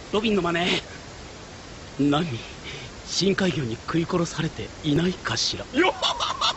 ロビンの真似。何、深海魚に食い殺されていないかしら。よっ